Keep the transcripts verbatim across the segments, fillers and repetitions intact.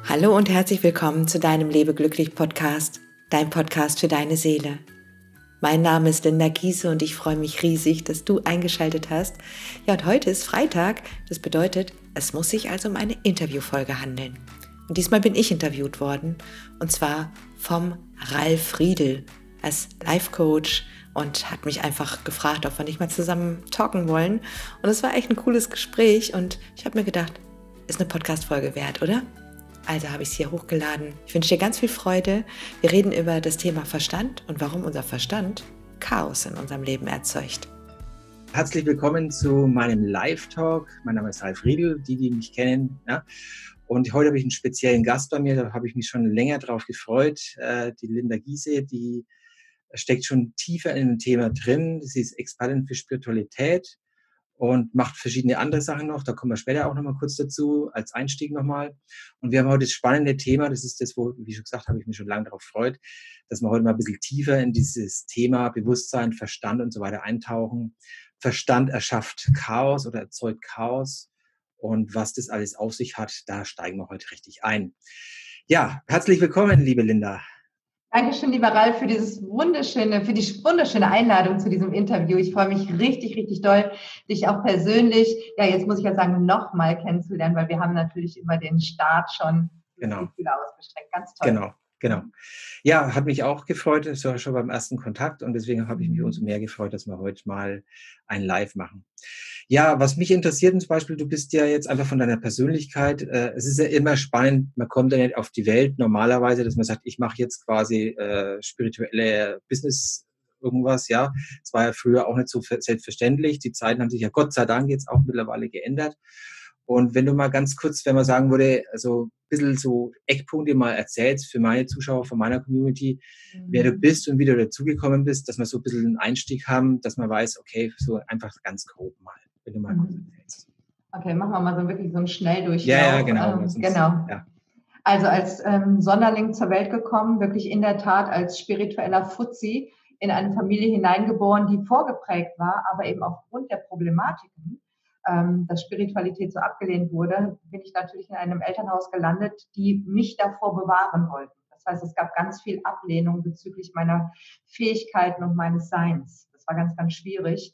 Hallo und herzlich willkommen zu deinem Lebe glücklich Podcast, dein Podcast für deine Seele. Mein Name ist Linda Giese und ich freue mich riesig, dass du eingeschaltet hast. Ja, und heute ist Freitag, das bedeutet, es muss sich also um eine Interviewfolge handeln. Und diesmal bin ich interviewt worden, und zwar vom Ralf Riedel. Er ist Life Coach und hat mich einfach gefragt, ob wir nicht mal zusammen talken wollen. Und es war echt ein cooles Gespräch und ich habe mir gedacht, ist eine Podcast-Folge wert, oder? Also habe ich es hier hochgeladen. Ich wünsche dir ganz viel Freude. Wir reden über das Thema Verstand und warum unser Verstand Chaos in unserem Leben erzeugt. Herzlich willkommen zu meinem Live-Talk. Mein Name ist Ralf Riedel, die, die mich kennen. Ja. Und heute habe ich einen speziellen Gast bei mir, da habe ich mich schon länger drauf gefreut. Äh, die Linda Giese, die steckt schon tiefer in dem Thema drin. Sie ist Expertin für Spiritualität und macht verschiedene andere Sachen noch. Da kommen wir später auch noch mal kurz dazu, als Einstieg nochmal. Und wir haben heute das spannende Thema, das ist das, wo, wie schon gesagt, habe ich mich schon lange darauf gefreut, dass wir heute mal ein bisschen tiefer in dieses Thema Bewusstsein, Verstand und so weiter eintauchen. Verstand erschafft Chaos oder erzeugt Chaos. Und was das alles auf sich hat, da steigen wir heute richtig ein. Ja, herzlich willkommen, liebe Linda. Dankeschön, lieber Ralf, für dieses wunderschöne, für die wunderschöne Einladung zu diesem Interview. Ich freue mich richtig, richtig doll, dich auch persönlich, ja, jetzt muss ich ja sagen, nochmal kennenzulernen, weil wir haben natürlich über den Start schon genau. die Fühler ausgestreckt. Ganz toll. Genau, genau. Ja, hat mich auch gefreut, das war schon beim ersten Kontakt und deswegen habe ich mich umso mehr gefreut, dass wir heute mal ein Live machen. Ja, was mich interessiert zum Beispiel, du bist ja jetzt einfach von deiner Persönlichkeit, äh, es ist ja immer spannend, man kommt ja nicht auf die Welt normalerweise, dass man sagt, ich mache jetzt quasi äh, spirituelle Business irgendwas, ja. Es war ja früher auch nicht so selbstverständlich, die Zeiten haben sich ja Gott sei Dank jetzt auch mittlerweile geändert. Und wenn du mal ganz kurz, wenn man sagen würde, also ein bisschen so Eckpunkte mal erzählst für meine Zuschauer von meiner Community, mhm. wer du bist und wie du dazugekommen bist, dass wir so ein bisschen einen Einstieg haben, dass man weiß, okay, so einfach ganz grob mal, wenn du mal kurz erzählst. Okay, machen wir mal so wirklich so einen Schnelldurchlauf. Ja, ja, genau. Ähm, sonst, genau. Ja. Also als ähm, Sonderling zur Welt gekommen, wirklich in der Tat als spiritueller Fuzzi in eine Familie hineingeboren, die vorgeprägt war, aber eben aufgrund der Problematiken, dass Spiritualität so abgelehnt wurde, bin ich natürlich in einem Elternhaus gelandet, die mich davor bewahren wollten. Das heißt, es gab ganz viel Ablehnung bezüglich meiner Fähigkeiten und meines Seins. Das war ganz, ganz schwierig.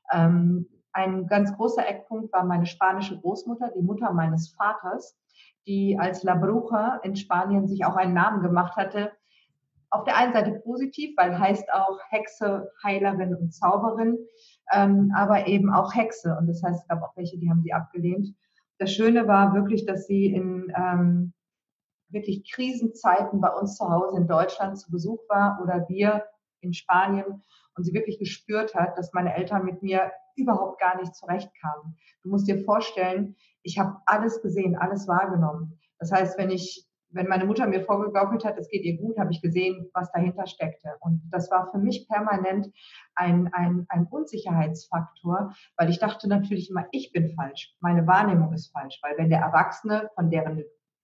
Ein ganz großer Eckpunkt war meine spanische Großmutter, die Mutter meines Vaters, die als La Bruja in Spanien sich auch einen Namen gemacht hatte. Auf der einen Seite positiv, weil heißt auch Hexe, Heilerin und Zauberin, ähm, aber eben auch Hexe. Und das heißt, es gab auch welche, die haben sie abgelehnt. Das Schöne war wirklich, dass sie in ähm, wirklich Krisenzeiten bei uns zu Hause in Deutschland zu Besuch war oder wir in Spanien und sie wirklich gespürt hat, dass meine Eltern mit mir überhaupt gar nicht zurechtkamen. Du musst dir vorstellen, ich habe alles gesehen, alles wahrgenommen. Das heißt, wenn ich Wenn meine Mutter mir vorgegaukelt hat, es geht ihr gut, habe ich gesehen, was dahinter steckte. Und das war für mich permanent ein, ein, ein Unsicherheitsfaktor, weil ich dachte natürlich immer, ich bin falsch, meine Wahrnehmung ist falsch. Weil wenn der Erwachsene, von deren,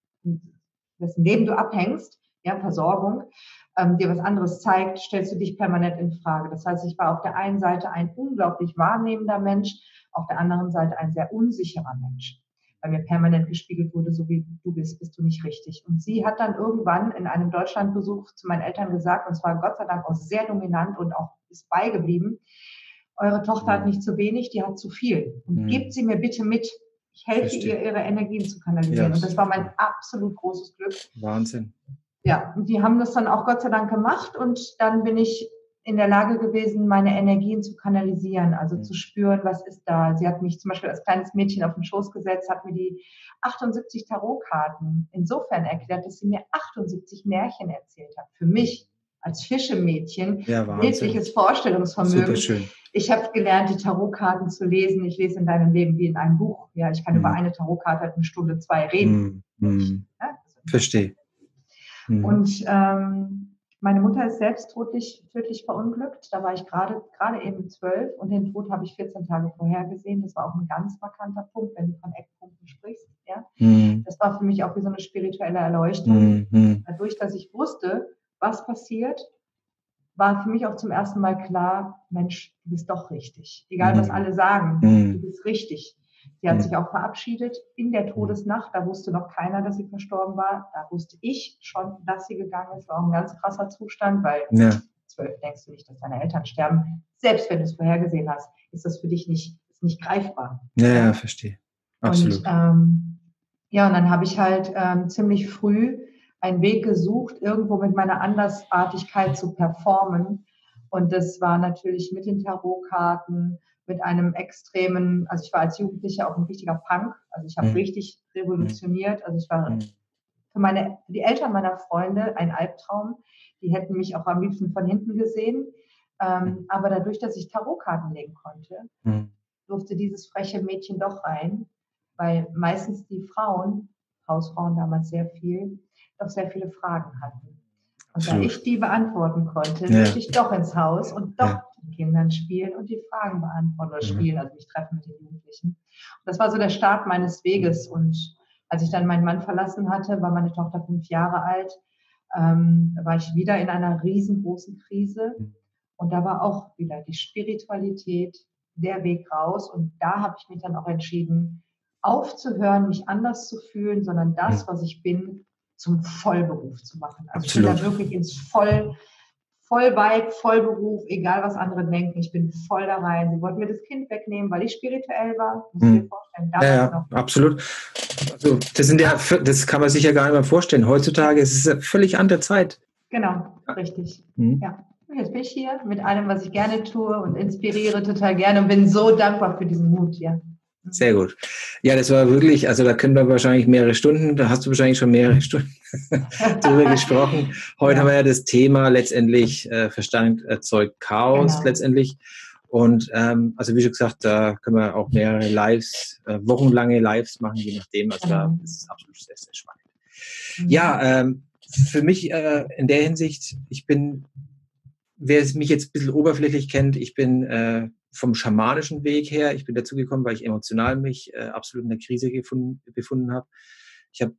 dessen Leben du abhängst, ja, Versorgung, ähm, dir was anderes zeigt, stellst du dich permanent in Frage. Das heißt, ich war auf der einen Seite ein unglaublich wahrnehmender Mensch, auf der anderen Seite ein sehr unsicherer Mensch. Weil mir permanent gespiegelt wurde, so wie du bist, bist du nicht richtig. Und sie hat dann irgendwann in einem Deutschlandbesuch zu meinen Eltern gesagt, und zwar Gott sei Dank auch sehr dominant und auch ist beigeblieben, eure Tochter hat nicht zu wenig, die hat zu viel. Und mhm. gebt sie mir bitte mit. Ich helfe Verstehe. ihr, ihre Energien zu kanalisieren. Ja, und das war mein absolut großes Glück. Wahnsinn. Ja, und die haben das dann auch Gott sei Dank gemacht. Und dann bin ich in der Lage gewesen, meine Energien zu kanalisieren, also mhm. zu spüren, was ist da. Sie hat mich zum Beispiel als kleines Mädchen auf den Schoß gesetzt, hat mir die achtundsiebzig Tarotkarten insofern erklärt, dass sie mir achtundsiebzig Märchen erzählt hat. Für mich als Fischemädchen, ja, bildliches Vorstellungsvermögen. Superschön. Ich habe gelernt, die Tarotkarten zu lesen. Ich lese in deinem Leben wie in einem Buch. Ja, ich kann mhm. über eine Tarotkarte eine Stunde, zwei reden. Mhm. Ja, verstehe. Mhm. Und ähm, meine Mutter ist selbst tödlich, tödlich verunglückt. Da war ich gerade gerade eben zwölf und den Tod habe ich vierzehn Tage vorher gesehen. Das war auch ein ganz markanter Punkt, wenn du von Eckpunkten sprichst. Ja? Mhm. Das war für mich auch wie so eine spirituelle Erleuchtung. Mhm. Dadurch, dass ich wusste, was passiert, war für mich auch zum ersten Mal klar, Mensch, du bist doch richtig. Egal, mhm. was alle sagen, mhm. du bist richtig. Sie hat Mhm. sich auch verabschiedet in der Todesnacht. Da wusste noch keiner, dass sie verstorben war. Da wusste ich schon, dass sie gegangen ist. War auch ein ganz krasser Zustand, weil Ja. zwölf denkst du nicht, dass deine Eltern sterben. Selbst wenn du es vorhergesehen hast, ist das für dich nicht, ist nicht greifbar. Ja, Ja. ja, verstehe. Absolut. Und ähm, ja, und dann habe ich halt ähm, ziemlich früh einen Weg gesucht, irgendwo mit meiner Andersartigkeit zu performen. Und das war natürlich mit den Tarotkarten, mit einem extremen, also ich war als Jugendliche auch ein richtiger Punk. Also ich habe Mhm. richtig revolutioniert. Also ich war Mhm. für meine, für die Eltern meiner Freunde ein Albtraum. Die hätten mich auch am liebsten von hinten gesehen. Ähm, aber dadurch, dass ich Tarotkarten legen konnte, Mhm. durfte dieses freche Mädchen doch rein, weil meistens die Frauen, Hausfrauen damals sehr viel, doch sehr viele Fragen hatten. Und da Absolut. ich die beantworten konnte, Ja. durfte ich doch ins Haus und doch Ja. mit den Kindern spielen und die Fragen beantworten oder Mhm. spielen, also mich treffen mit den Jugendlichen. Und das war so der Start meines Weges. Und als ich dann meinen Mann verlassen hatte, war meine Tochter fünf Jahre alt, ähm, war ich wieder in einer riesengroßen Krise. Und da war auch wieder die Spiritualität der Weg raus. Und da habe ich mich dann auch entschieden, aufzuhören, mich anders zu fühlen, sondern das, was ich bin, zum Vollberuf zu machen. Also Absolut. ich bin da wirklich ins Voll, Vollweib, Vollberuf, egal was andere denken, ich bin voll da rein. Sie wollten mir das Kind wegnehmen, weil ich spirituell war. Musst du dir Mhm. vorstellen, Ja, damals ja, noch. absolut. Also, das sind ja, das kann man sich ja gar nicht mehr vorstellen. Heutzutage ist es eine völlig andere Zeit. Genau, richtig. Mhm. Ja. Und jetzt bin ich hier mit allem, was ich gerne tue und inspiriere total gerne und bin so dankbar für diesen Mut, ja. Sehr gut. Ja, das war wirklich, also da können wir wahrscheinlich mehrere Stunden, da hast du wahrscheinlich schon mehrere Stunden drüber gesprochen. Heute Ja. haben wir ja das Thema letztendlich, äh, Verstand erzeugt Chaos Genau. letztendlich. Und ähm, also wie schon gesagt, da können wir auch mehrere Lives, äh, wochenlange Lives machen, je nachdem. Also da Genau. ist es absolut sehr, sehr spannend. Mhm. Ja, ähm, für mich äh, in der Hinsicht, ich bin, wer es mich jetzt ein bisschen oberflächlich kennt, ich bin äh, vom schamanischen Weg her, ich bin dazugekommen, weil ich emotional mich äh, absolut in der Krise gefunden, befunden habe. Ich habe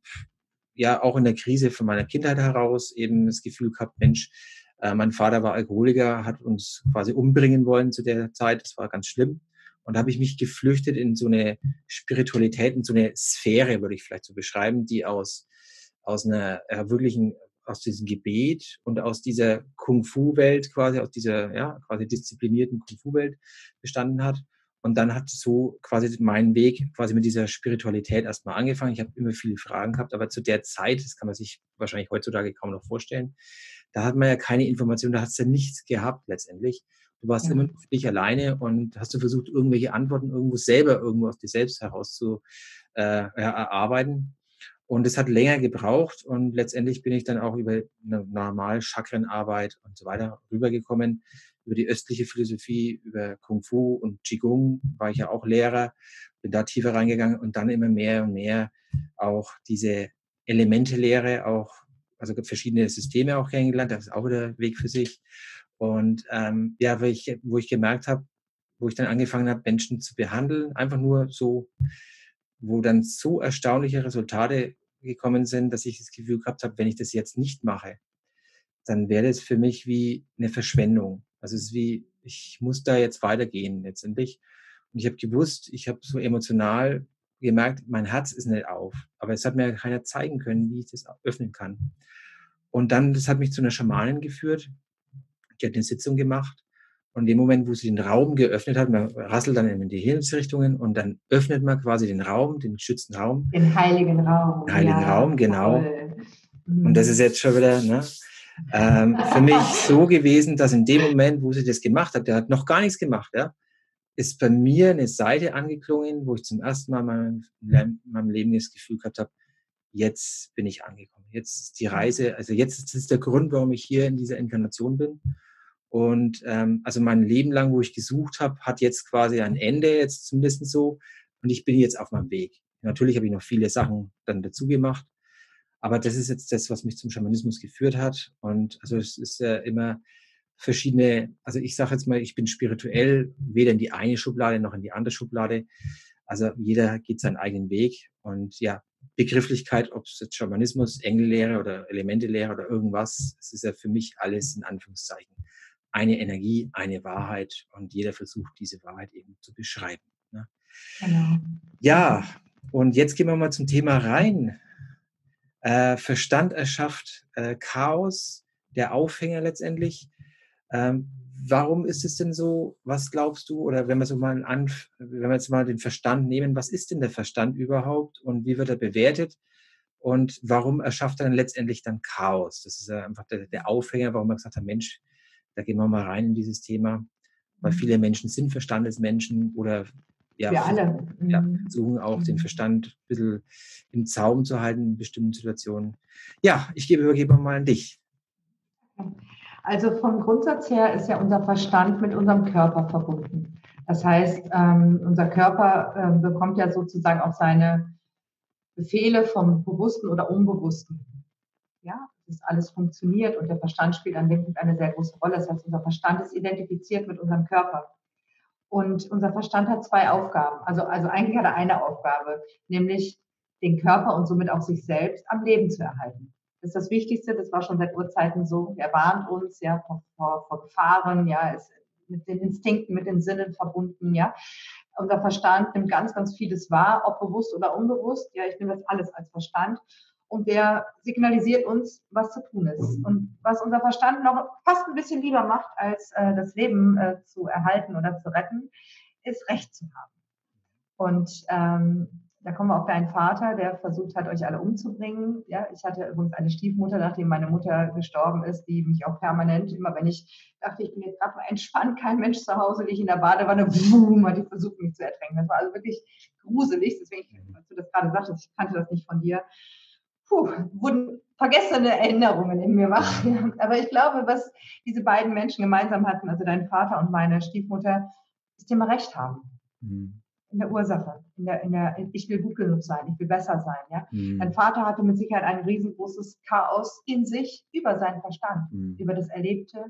ja auch in der Krise von meiner Kindheit heraus eben das Gefühl gehabt, Mensch, äh, mein Vater war Alkoholiker, hat uns quasi umbringen wollen zu der Zeit, das war ganz schlimm. Und da habe ich mich geflüchtet in so eine Spiritualität, in so eine Sphäre, würde ich vielleicht so beschreiben, die aus, aus einer äh, wirklichen, aus diesem Gebet und aus dieser Kung-Fu-Welt quasi, aus dieser ja, quasi disziplinierten Kung-Fu-Welt bestanden hat. Und dann hat so quasi mein Weg quasi mit dieser Spiritualität erstmal angefangen. Ich habe immer viele Fragen gehabt, aber zu der Zeit, das kann man sich wahrscheinlich heutzutage kaum noch vorstellen, da hat man ja keine Information, da hast du ja nichts gehabt letztendlich. Du warst Ja. immer für dich alleine und hast du versucht, irgendwelche Antworten irgendwo selber, irgendwo aus dir selbst heraus zu äh, ja, erarbeiten. Und es hat länger gebraucht und letztendlich bin ich dann auch über eine normale Chakrenarbeit und so weiter rübergekommen. Über die östliche Philosophie, über Kung Fu und Qigong war ich ja auch Lehrer, bin da tiefer reingegangen und dann immer mehr und mehr auch diese Elemente-Lehre, auch, also verschiedene Systeme auch kennengelernt, das ist auch wieder ein Weg für sich. Und ähm, ja, wo ich, wo ich gemerkt habe, wo ich dann angefangen habe, Menschen zu behandeln, einfach nur so, wo dann so erstaunliche Resultate gekommen sind, dass ich das Gefühl gehabt habe, wenn ich das jetzt nicht mache, dann wäre das für mich wie eine Verschwendung. Also es ist wie, ich muss da jetzt weitergehen letztendlich. Und ich habe gewusst, ich habe so emotional gemerkt, mein Herz ist nicht auf. Aber es hat mir keiner zeigen können, wie ich das öffnen kann. Und dann, das hat mich zu einer Schamanin geführt. Die hat eine Sitzung gemacht. Und in dem Moment, wo sie den Raum geöffnet hat, man rasselt dann in die Himmelsrichtungen und dann öffnet man quasi den Raum, den geschützten Raum. Den heiligen Raum. Den heiligen ja, Raum, genau. Toll. Und das ist jetzt schon wieder ne, ähm, für mich so gewesen, dass in dem Moment, wo sie das gemacht hat, der hat noch gar nichts gemacht, ja, ist bei mir eine Seite angeklungen, wo ich zum ersten Mal in meinem, in meinem Leben das Gefühl gehabt habe, jetzt bin ich angekommen. Jetzt ist die Reise, also jetzt ist das der Grund, warum ich hier in dieser Inkarnation bin. Und ähm, also mein Leben lang, wo ich gesucht habe, hat jetzt quasi ein Ende, jetzt zumindest so. Und ich bin jetzt auf meinem Weg. Natürlich habe ich noch viele Sachen dann dazu gemacht. Aber das ist jetzt das, was mich zum Schamanismus geführt hat. Und also es ist ja immer verschiedene, also ich sage jetzt mal, ich bin spirituell weder in die eine Schublade noch in die andere Schublade. Also jeder geht seinen eigenen Weg. Und ja, Begrifflichkeit, ob es jetzt Schamanismus, Engellehre oder Elementelehre oder irgendwas, es ist ja für mich alles in Anführungszeichen eine Energie, eine Wahrheit und jeder versucht, diese Wahrheit eben zu beschreiben. Ne? Genau. Ja, und jetzt gehen wir mal zum Thema rein. Äh, Verstand erschafft äh, Chaos, der Aufhänger letztendlich. Ähm, warum ist es denn so? Was glaubst du? Oder wenn wir so mal an, wenn wir jetzt mal den Verstand nehmen, was ist denn der Verstand überhaupt und wie wird er bewertet? Und warum erschafft er dann letztendlich dann Chaos? Das ist ja einfach der, der Aufhänger, warum man gesagt hat, Mensch, da gehen wir mal rein in dieses Thema. Weil viele Menschen sind Verstandesmenschen oder ja, Wir alle. ja, Mhm. versuchen auch den Verstand ein bisschen im Zaum zu halten in bestimmten Situationen. Ja, ich gebe, übergebe mal an dich. Also vom Grundsatz her ist ja unser Verstand mit unserem Körper verbunden. Das heißt, ähm, unser Körper äh, bekommt ja sozusagen auch seine Befehle vom Bewussten oder Unbewussten. Ja, dass alles funktioniert und der Verstand spielt an dem Punkt eine sehr große Rolle. Das heißt, unser Verstand ist identifiziert mit unserem Körper. Und unser Verstand hat zwei Aufgaben. Also, also eigentlich hat er eine Aufgabe, nämlich den Körper und somit auch sich selbst am Leben zu erhalten. Das ist das Wichtigste, das war schon seit Urzeiten so. Er warnt uns ja vor, vor, vor Gefahren, ja, ist mit den Instinkten, mit den Sinnen verbunden, ja. Unser Verstand nimmt ganz, ganz vieles wahr, ob bewusst oder unbewusst. Ja, ich nehme das alles als Verstand. Und der signalisiert uns, was zu tun ist. Und was unser Verstand noch fast ein bisschen lieber macht, als äh, das Leben äh, zu erhalten oder zu retten, ist Recht zu haben. Und ähm, da kommen wir auf deinen Vater, der versucht hat, euch alle umzubringen. Ja, ich hatte übrigens eine Stiefmutter, nachdem meine Mutter gestorben ist, die mich auch permanent, immer wenn ich dachte, ich bin jetzt gerade mal entspannt, kein Mensch zu Hause, liege ich in der Badewanne, boom, hat die versucht, mich zu ertränken. Das war also wirklich gruselig. Deswegen, als du das gerade sagtest, ich kannte das nicht von dir. Puh, wurden vergessene Erinnerungen in mir wach. Ja. Aber ich glaube, was diese beiden Menschen gemeinsam hatten, also dein Vater und meine Stiefmutter, das Thema Recht haben. Mhm. In der Ursache, in der, in der, ich will gut genug sein, ich will besser sein. Ja? Mhm. Dein Vater hatte mit Sicherheit ein riesengroßes Chaos in sich über seinen Verstand, mhm. über das Erlebte,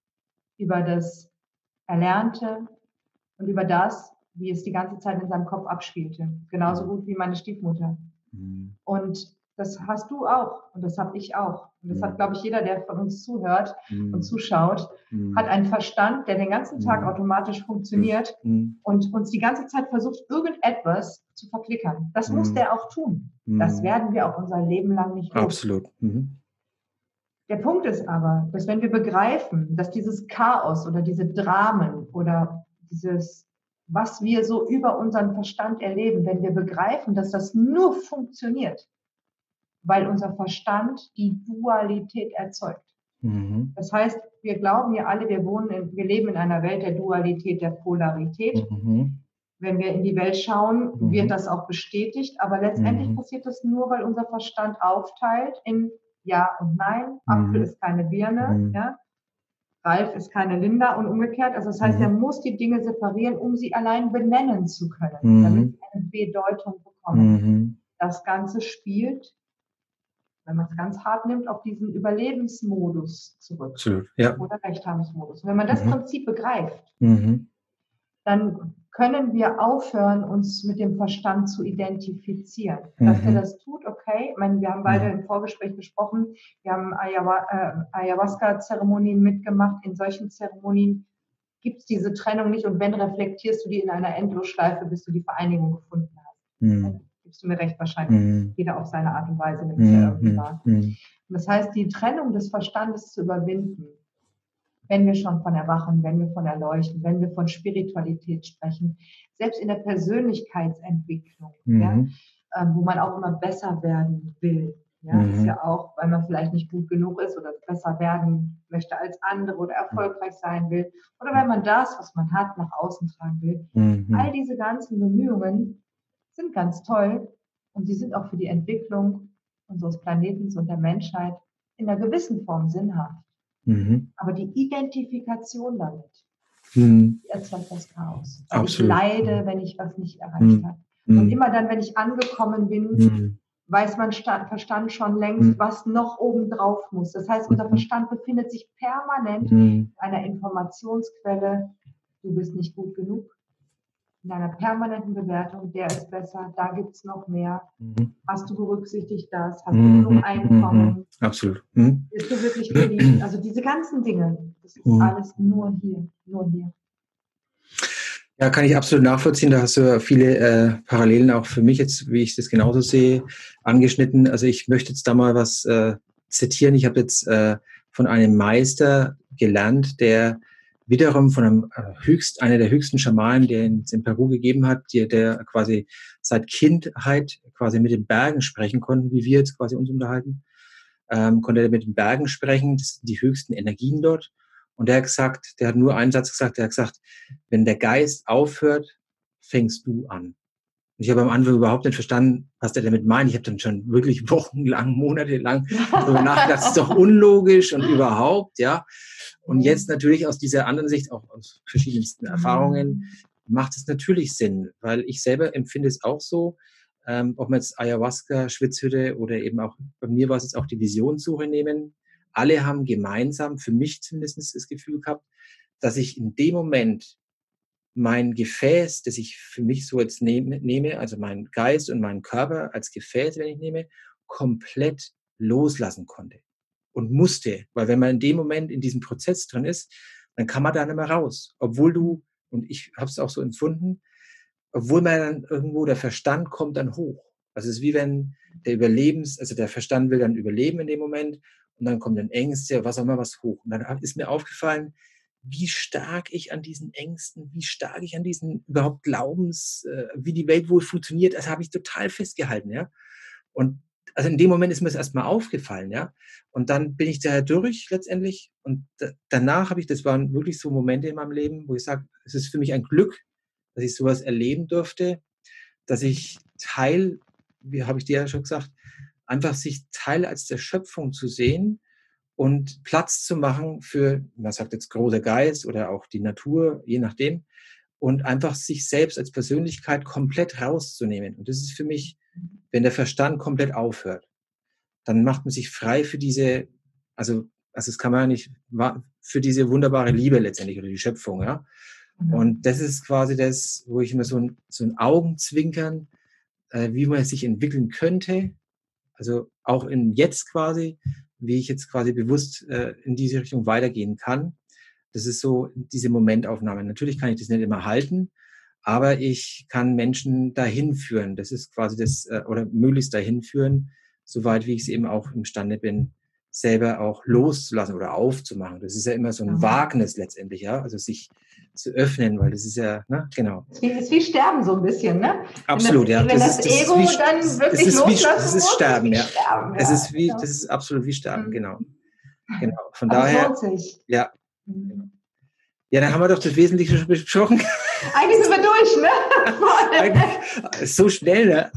über das Erlernte und über das, wie es die ganze Zeit in seinem Kopf abspielte. Genauso gut wie meine Stiefmutter. Mhm. Und das hast du auch und das habe ich auch. Und das mhm. hat, glaube ich, jeder, der von uns zuhört mhm. und zuschaut, mhm. hat einen Verstand, der den ganzen Tag mhm. automatisch funktioniert mhm. und uns die ganze Zeit versucht, irgendetwas zu verklickern. Das mhm. muss der auch tun. Mhm. Das werden wir auch unser Leben lang nicht los. Absolut. Mhm. Der Punkt ist aber, dass wenn wir begreifen, dass dieses Chaos oder diese Dramen oder dieses, was wir so über unseren Verstand erleben, wenn wir begreifen, dass das nur funktioniert, weil unser Verstand die Dualität erzeugt. Mhm. Das heißt, wir glauben ja alle, wir wohnen, in, wir leben in einer Welt der Dualität, der Polarität. Mhm. Wenn wir in die Welt schauen, mhm. wird das auch bestätigt, aber letztendlich mhm. passiert das nur, weil unser Verstand aufteilt in Ja und Nein. Mhm. Apfel ist keine Birne, mhm. ja. Ralf ist keine Linda und umgekehrt. Also das heißt, mhm. er muss die Dinge separieren, um sie allein benennen zu können, mhm. damit sie eine Bedeutung bekommen. Mhm. Das Ganze spielt, wenn man es ganz hart nimmt, auf diesen Überlebensmodus zurück. Absolut, ja. Oder Rechthabensmodus. Und wenn man das mhm. Prinzip begreift, mhm. dann können wir aufhören, uns mit dem Verstand zu identifizieren. Mhm. Dass er das tut, okay. Ich meine, wir haben beide mhm. im Vorgespräch besprochen, wir haben Ayahu- äh, Ayahuasca-Zeremonien mitgemacht. In solchen Zeremonien gibt es diese Trennung nicht. Und wenn, reflektierst du die in einer Endlosschleife, bis du die Vereinigung gefunden hast. Mhm. Gibst du mir recht, wahrscheinlich. Mhm. Jeder auf seine Art und Weise, wenn es ja irgendwie war. Mhm. Und das heißt, die Trennung des Verstandes zu überwinden, wenn wir schon von Erwachen, wenn wir von Erleuchten, wenn wir von Spiritualität sprechen, selbst in der Persönlichkeitsentwicklung, mhm. ja, äh, wo man auch immer besser werden will. Ja, mhm. ist ja auch, weil man vielleicht nicht gut genug ist oder besser werden möchte als andere oder erfolgreich sein will oder wenn man das, was man hat, nach außen tragen will. Mhm. All diese ganzen Bemühungen sind ganz toll und sie sind auch für die Entwicklung unseres Planeten und der Menschheit in einer gewissen Form sinnhaft. Mhm. Aber die Identifikation damit, mhm. die erzeugt das Chaos. Weil ich leide, wenn ich was nicht erreicht mhm. habe. Und immer dann, wenn ich angekommen bin, mhm. weiß mein Verstand schon längst, mhm. was noch oben drauf muss. Das heißt, unser Verstand befindet sich permanent mhm. in einer Informationsquelle, du bist nicht gut genug. In einer permanenten Bewertung, der ist besser, da gibt es noch mehr. Mhm. Hast du berücksichtigt das? Hast mhm. du genug Einkommen? Mhm. Absolut. Mhm. Bist du wirklich geliebt? Also diese ganzen Dinge, das ist mhm. alles nur hier, nur hier. Ja, kann ich absolut nachvollziehen. Da hast du ja viele äh, Parallelen auch für mich jetzt, wie ich das genauso sehe, angeschnitten. Also ich möchte jetzt da mal was äh, zitieren. Ich habe jetzt äh, von einem Meister gelernt, der wiederum von einem äh, höchst, einer der höchsten Schamanen, der in, in Peru gegeben hat, der, der quasi seit Kindheit quasi mit den Bergen sprechen konnte, wie wir jetzt quasi uns unterhalten, ähm, konnte er mit den Bergen sprechen. Das sind die höchsten Energien dort. Und der hat gesagt, der hat nur einen Satz gesagt, der hat gesagt, wenn der Geist aufhört, fängst du an. Und ich habe am Anfang überhaupt nicht verstanden, was der damit meint. Ich habe dann schon wirklich wochenlang, monatelang darüber nachgedacht, das ist doch unlogisch und überhaupt, ja. Und jetzt natürlich aus dieser anderen Sicht, auch aus verschiedensten Erfahrungen, macht es natürlich Sinn, weil ich selber empfinde es auch so, ähm, ob wir jetzt Ayahuasca, Schwitzhütte oder eben auch, bei mir war es jetzt auch die Visionssuche nehmen. Alle haben gemeinsam, für mich zumindest das Gefühl gehabt, dass ich in dem Moment mein Gefäß, das ich für mich so jetzt nehme, nehme, also mein Geist und meinen Körper als Gefäß, wenn ich nehme, komplett loslassen konnte und musste. Weil wenn man in dem Moment in diesem Prozess drin ist, dann kann man da nicht mehr raus. Obwohl du, und ich habe es auch so empfunden, obwohl man dann irgendwo, der Verstand kommt dann hoch. Also es ist wie wenn der Überlebens, also der Verstand will dann überleben in dem Moment und dann kommen dann Ängste, was auch immer was hoch. Und dann ist mir aufgefallen, wie stark ich an diesen Ängsten, wie stark ich an diesen überhaupt Glaubens, äh, wie die Welt wohl funktioniert, das habe ich total festgehalten, ja. Und also in dem Moment ist mir das erstmal aufgefallen, ja. Und dann bin ich da durch letztendlich und da, danach habe ich, das waren wirklich so Momente in meinem Leben, wo ich sage, es ist für mich ein Glück, dass ich sowas erleben durfte, dass ich Teil, wie habe ich dir ja schon gesagt, einfach sich Teil als der Schöpfung zu sehen und Platz zu machen für, man sagt jetzt großer Geist oder auch die Natur, je nachdem, und einfach sich selbst als Persönlichkeit komplett rauszunehmen. Und das ist für mich, wenn der Verstand komplett aufhört, dann macht man sich frei für diese, also, also das kann man ja nicht, für diese wunderbare Liebe letztendlich oder die Schöpfung, ja. Und das ist quasi das, wo ich immer so ein, so ein Augenzwinkern, äh, wie man sich entwickeln könnte, also auch in jetzt quasi, wie ich jetzt quasi bewusst äh, in diese Richtung weitergehen kann. Das ist so diese Momentaufnahme. Natürlich kann ich das nicht immer halten, aber ich kann Menschen dahin führen. Das ist quasi das, äh, oder möglichst dahin führen, soweit wie ich es eben auch imstande bin, selber auch loszulassen oder aufzumachen. Das ist ja immer so ein Wagnis letztendlich, ja, also sich zu öffnen, weil das ist ja, ne, genau. Es ist, ist wie Sterben so ein bisschen, ne? Absolut, wenn das, ja. Wenn das, das, ist, das Ego ist wie, dann wirklich das ist loslassen wie, das ist muss, Sterben, ja. Sterben, ja. Es ist wie, Genau. das ist absolut wie Sterben, genau. Genau. Von Aber daher, es lohnt sich. ja. Ja, dann haben wir doch das Wesentliche schon besprochen. Eigentlich sind wir durch, ne? Eigentlich, so schnell, ne?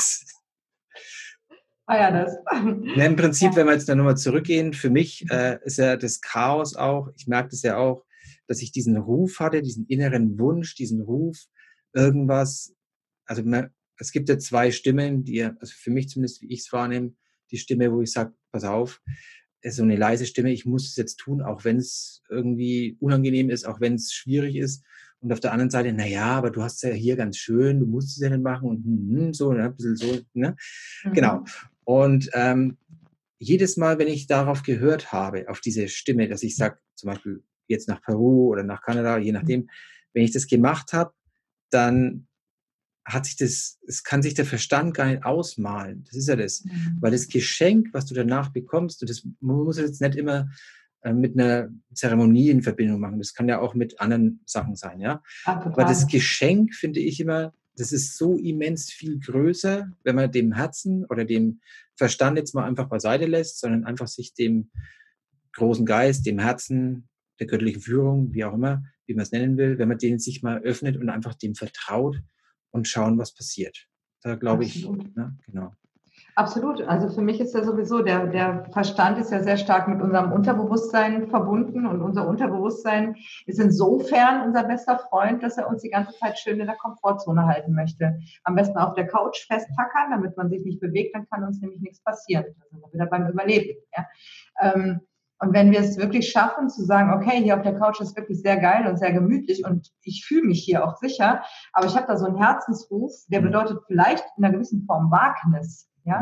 Ah ja, das. Ja, im Prinzip, ja. Wenn wir jetzt dann nochmal zurückgehen, für mich äh, ist ja das Chaos auch, ich merke das ja auch, dass ich diesen Ruf hatte, diesen inneren Wunsch, diesen Ruf, irgendwas, also man, es gibt ja zwei Stimmen, die, also für mich zumindest, wie ich es wahrnehme, die Stimme, wo ich sage, pass auf, ist so eine leise Stimme, ich muss es jetzt tun, auch wenn es irgendwie unangenehm ist, auch wenn es schwierig ist. Und auf der anderen Seite, na ja, aber du hast es ja hier ganz schön, du musst es ja nicht machen und hm, so, ne, ein bisschen so, ne? Mhm. Genau. Und ähm, jedes Mal, wenn ich darauf gehört habe, auf diese Stimme, dass ich sage, zum Beispiel jetzt nach Peru oder nach Kanada, je nachdem, wenn ich das gemacht habe, dann hat sich das, es kann sich der Verstand gar nicht ausmalen. Das ist ja das. Mhm. Weil das Geschenk, was du danach bekommst, und das man muss jetzt nicht immer äh, mit einer Zeremonie in Verbindung machen. Das kann ja auch mit anderen Sachen sein, ja. Ach, aber das Geschenk finde ich immer, das ist so immens viel größer, wenn man dem Herzen oder dem Verstand jetzt mal einfach beiseite lässt, sondern einfach sich dem großen Geist, dem Herzen, der göttlichen Führung, wie auch immer, wie man es nennen will, wenn man den sich mal öffnet und einfach dem vertraut und schauen, was passiert. Da glaube ich, ne, genau. Absolut. Also für mich ist ja sowieso, der, der Verstand ist ja sehr stark mit unserem Unterbewusstsein verbunden und unser Unterbewusstsein ist insofern unser bester Freund, dass er uns die ganze Zeit schön in der Komfortzone halten möchte. Am besten auf der Couch festtackern, damit man sich nicht bewegt, dann kann uns nämlich nichts passieren. Da sind wir wieder beim Überleben. Ja? Ähm, Und wenn wir es wirklich schaffen, zu sagen, okay, hier auf der Couch ist wirklich sehr geil und sehr gemütlich und ich fühle mich hier auch sicher, aber ich habe da so einen Herzensruf, der bedeutet vielleicht in einer gewissen Form Wagnis, ja,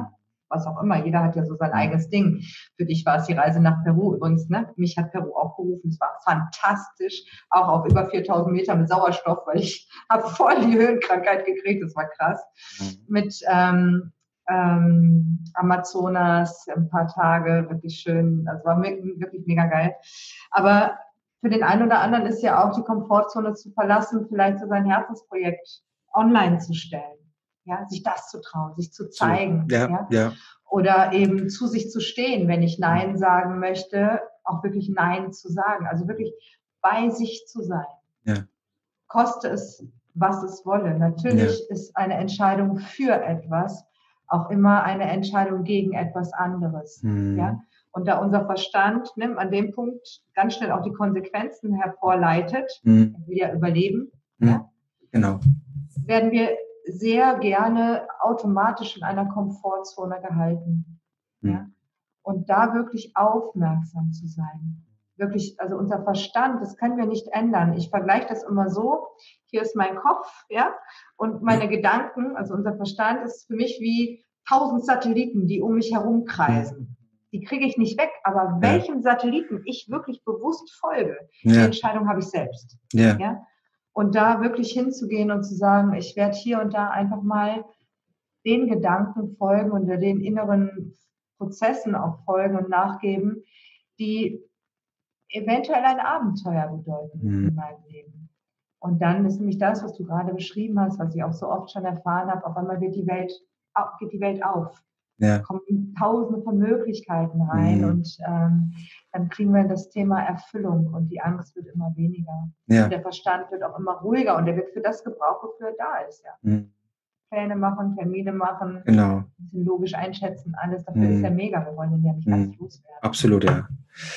was auch immer. Jeder hat ja so sein eigenes Ding. Für dich war es die Reise nach Peru übrigens, ne? Mich hat Peru auch gerufen. Es war fantastisch, auch auf über viertausend Meter mit Sauerstoff, weil ich habe voll die Höhenkrankheit gekriegt. Das war krass. Mit ähm, ähm, Amazonas, ein paar Tage, wirklich schön. Also war wirklich mega geil. Aber für den einen oder anderen ist ja auch die Komfortzone zu verlassen, vielleicht so sein Herzensprojekt online zu stellen. Ja, sich das zu trauen, sich zu zeigen. Ja, ja? ja. Oder eben zu sich zu stehen, wenn ich Nein sagen möchte, auch wirklich Nein zu sagen. Also wirklich bei sich zu sein. Ja. Koste es, was es wolle. Natürlich ja. ist eine Entscheidung für etwas auch immer eine Entscheidung gegen etwas anderes. Mhm. Ja? Und da unser Verstand ne, an dem Punkt ganz schnell auch die Konsequenzen hervorleitet, mhm. wir überleben, mhm. ja? Genau. werden wir sehr gerne automatisch in einer Komfortzone gehalten. Mhm. Ja? Und da wirklich aufmerksam zu sein. Wirklich, also unser Verstand, das können wir nicht ändern. Ich vergleiche das immer so, hier ist mein Kopf, ja, und meine mhm. Gedanken, also unser Verstand ist für mich wie tausend Satelliten, die um mich herum kreisen. Die kriege ich nicht weg, aber welchem ja. Satelliten ich wirklich bewusst folge, ja. die Entscheidung habe ich selbst. Ja. Ja? Und da wirklich hinzugehen und zu sagen, ich werde hier und da einfach mal den Gedanken folgen und den inneren Prozessen auch folgen und nachgeben, die eventuell ein Abenteuer bedeuten mhm. in meinem Leben. Und dann ist nämlich das, was du gerade beschrieben hast, was ich auch so oft schon erfahren habe, auf einmal wird die Welt, geht die Welt auf. Ja. Kommen tausende von Möglichkeiten rein mhm. und ähm, dann kriegen wir das Thema Erfüllung und die Angst wird immer weniger. Ja. Und der Verstand wird auch immer ruhiger und der wird für das gebraucht, wofür er da ist. Ja. Mhm. Pläne machen, Termine machen, genau. ein bisschen logisch einschätzen, alles. Dafür mhm. ist er mega. Wir wollen den ja nicht mhm. ganz loswerden. Absolut, ja.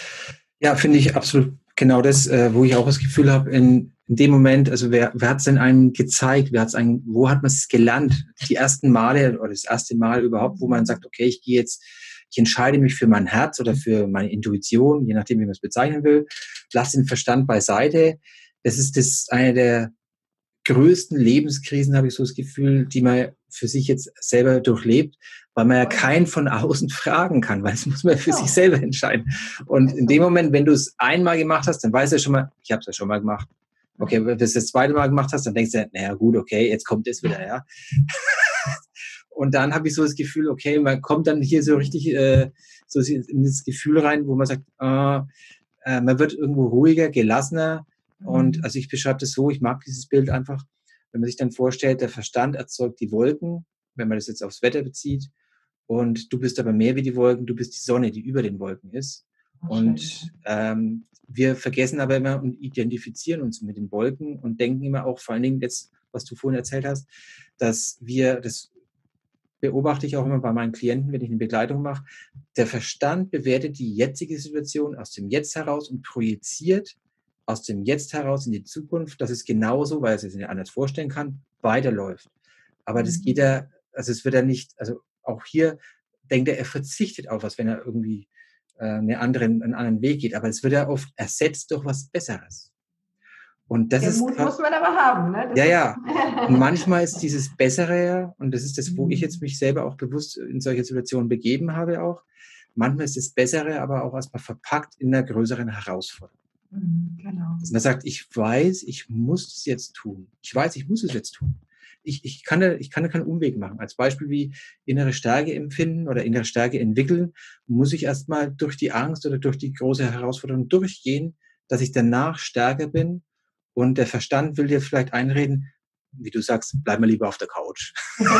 Ja, finde ich absolut genau das, äh, wo ich auch das Gefühl habe, in, in dem Moment, also wer, wer hat es denn einem gezeigt, wer hat's einem, wo hat man es gelernt? Die ersten Male oder das erste Mal überhaupt, wo man sagt, okay, ich gehe jetzt, ich entscheide mich für mein Herz oder für meine Intuition, je nachdem, wie man es bezeichnen will, lass den Verstand beiseite. Das ist das eine der größten Lebenskrisen, habe ich so das Gefühl, die man für sich jetzt selber durchlebt, weil man ja keinen von außen fragen kann, weil das muss man für ja. sich selber entscheiden. Und in dem Moment, wenn du es einmal gemacht hast, dann weißt du schon mal, ich habe es ja schon mal gemacht. Okay, wenn du es das zweite Mal gemacht hast, dann denkst du, naja gut, okay, jetzt kommt es wieder, ja. Und dann habe ich so das Gefühl, okay, man kommt dann hier so richtig äh, so in das Gefühl rein, wo man sagt, äh, äh, man wird irgendwo ruhiger, gelassener. Und also ich beschreibe das so, ich mag dieses Bild einfach, wenn man sich dann vorstellt, der Verstand erzeugt die Wolken, wenn man das jetzt aufs Wetter bezieht, und du bist aber mehr wie die Wolken, du bist die Sonne, die über den Wolken ist. Ach, und ähm, wir vergessen aber immer und identifizieren uns mit den Wolken und denken immer auch, vor allen Dingen jetzt, was du vorhin erzählt hast, dass wir, das beobachte ich auch immer bei meinen Klienten, wenn ich eine Begleitung mache, der Verstand bewertet die jetzige Situation aus dem Jetzt heraus und projiziert aus dem Jetzt heraus in die Zukunft, dass es genauso, weil er es sich nicht anders vorstellen kann, weiterläuft. Aber das geht ja, also es wird ja nicht, also auch hier denkt er, er verzichtet auf was, wenn er irgendwie äh, eine andere, einen anderen Weg geht. Aber es wird ja oft ersetzt durch was Besseres. Und das Den ist Mut muss man aber haben, ne? Das ja, ja. Und manchmal ist dieses Bessere, und das ist das, wo ich jetzt mich selber auch bewusst in solche Situationen begeben habe auch, manchmal ist das Bessere aber auch erstmal verpackt in einer größeren Herausforderung. Genau. Dass man sagt, ich weiß, ich muss es jetzt tun. Ich weiß, ich muss es jetzt tun. Ich, ich, kann, da, ich kann da keinen Umweg machen. Als Beispiel wie innere Stärke empfinden oder innere Stärke entwickeln, muss ich erstmal durch die Angst oder durch die große Herausforderung durchgehen, dass ich danach stärker bin. Und der Verstand will dir vielleicht einreden, wie du sagst, bleib mal lieber auf der Couch.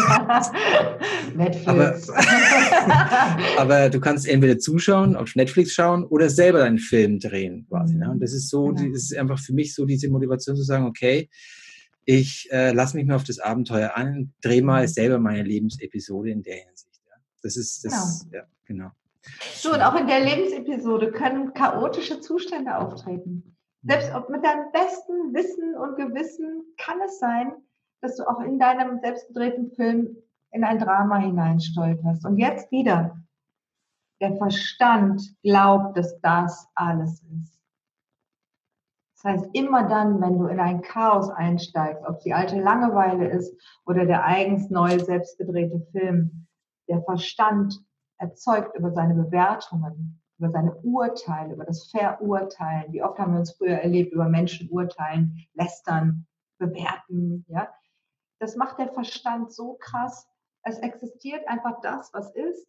Netflix. Aber, aber du kannst entweder zuschauen, auf Netflix schauen oder selber deinen Film drehen quasi. Mhm. Ne? Und das ist so, genau. Das ist einfach für mich so diese Motivation zu sagen, okay, ich äh, lasse mich mal auf das Abenteuer an, drehe mal selber meine Lebensepisode in der Hinsicht. Ja? Das ist das, genau. Ja, genau. So, und auch in der Lebensepisode können chaotische Zustände auftreten. Selbst ob mit deinem besten Wissen und Gewissen kann es sein, dass du auch in deinem selbstgedrehten Film in ein Drama hineinstolperst. Und jetzt wieder, der Verstand glaubt, dass das alles ist. Das heißt, immer dann, wenn du in ein Chaos einsteigst, ob es die alte Langeweile ist oder der eigens neu selbstgedrehte Film, Der Verstand erzeugt über seine Bewertungen, über seine Urteile, über das Verurteilen. Wie oft haben wir uns früher erlebt, über Menschen urteilen, lästern, bewerten. Ja? Das macht der Verstand so krass. Es existiert einfach das, was ist.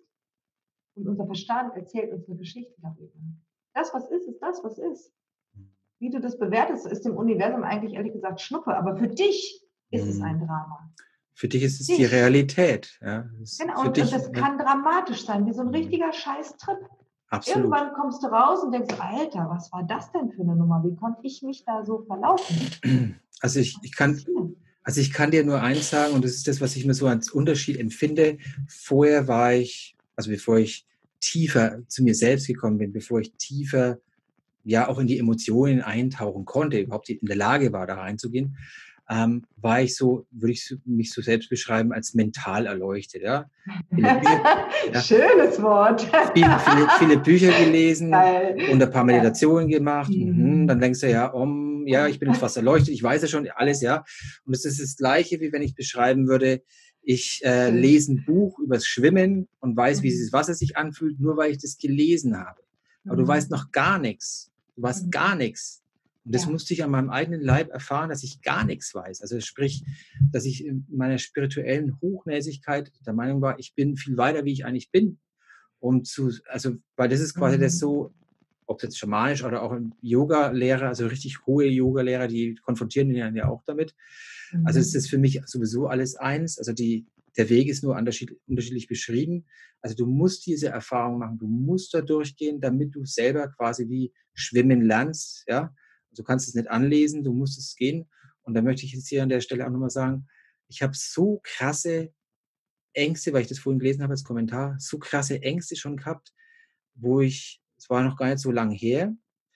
Und unser Verstand erzählt uns eine Geschichte darüber. Das, was ist, ist das, was ist. Wie du das bewertest, ist dem Universum eigentlich ehrlich gesagt Schnuppe. Aber für dich ist es ein Drama. Für dich ist es dich. die Realität. Ja, das genau, und, dich, und das ja. kann dramatisch sein, wie so ein richtiger Scheiß-Trip. Absolut. Irgendwann kommst du raus und denkst, Alter, was war das denn für eine Nummer? Wie konnte ich mich da so verlaufen? Also ich, ich kann... Also ich kann dir nur eins sagen, und das ist das, was ich mir so als Unterschied empfinde. Vorher war ich, also bevor ich tiefer zu mir selbst gekommen bin, bevor ich tiefer ja auch in die Emotionen eintauchen konnte, überhaupt in der Lage war, da reinzugehen, ähm, war ich so, würde ich mich so selbst beschreiben, als mental erleuchtet. Ja? Viele Bücher, ja. Schönes Wort. Viele, viele, viele Bücher gelesen Geil. Und ein paar Meditationen ja. gemacht. Mhm. Dann denkst du, ja, um, ja, ich bin jetzt fast erleuchtet, ich weiß ja schon alles, ja. Und es ist das Gleiche, wie wenn ich beschreiben würde, ich äh, lese ein Buch übers Schwimmen und weiß, mhm. wie dieses Wasser sich anfühlt, nur weil ich das gelesen habe. Aber mhm. du weißt noch gar nichts. Du weißt mhm. gar nichts. Und das ja. musste ich an meinem eigenen Leib erfahren, dass ich gar nichts weiß. Also sprich, dass ich in meiner spirituellen Hochnäsigkeit der Meinung war, ich bin viel weiter, wie ich eigentlich bin. Um zu, also, weil das ist quasi mhm. das so, ob es jetzt schamanisch oder auch ein Yoga-Lehrer, also richtig hohe Yoga-Lehrer, die konfrontieren ihn ja auch damit. Mhm. Also es ist für mich sowieso alles eins. Also die, der Weg ist nur unterschiedlich, unterschiedlich beschrieben. Also du musst diese Erfahrung machen, du musst da durchgehen, damit du selber quasi wie schwimmen lernst, ja. Du kannst es nicht anlesen, du musst es gehen. Und da möchte ich jetzt hier an der Stelle auch nochmal sagen, ich habe so krasse Ängste, weil ich das vorhin gelesen habe als Kommentar, so krasse Ängste schon gehabt, wo ich, es war noch gar nicht so lange her,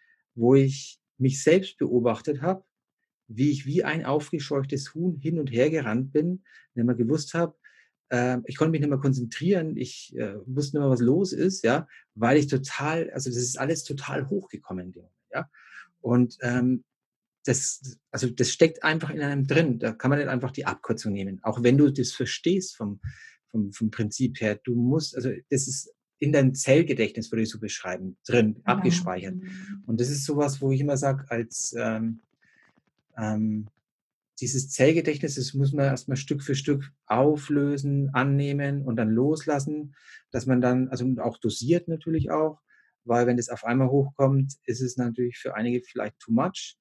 wo ich mich selbst beobachtet habe, wie ich wie ein aufgescheuchtes Huhn hin und her gerannt bin, wenn man gewusst habe, äh, ich konnte mich nicht mehr konzentrieren, ich äh, wusste nicht mehr, was los ist, ja, weil ich total, also das ist alles total hochgekommen, ja. Und ähm, das, also das steckt einfach in einem drin. Da kann man nicht einfach die Abkürzung nehmen. Auch wenn du das verstehst vom, vom, vom Prinzip her. Du musst, also das ist in deinem Zellgedächtnis, würde ich so beschreiben, drin, genau. abgespeichert. Und das ist sowas, wo ich immer sage, als ähm, ähm, dieses Zellgedächtnis, das muss man erstmal Stück für Stück auflösen, annehmen und dann loslassen, dass man dann, also auch dosiert natürlich auch, weil wenn das auf einmal hochkommt, ist es natürlich für einige vielleicht too much.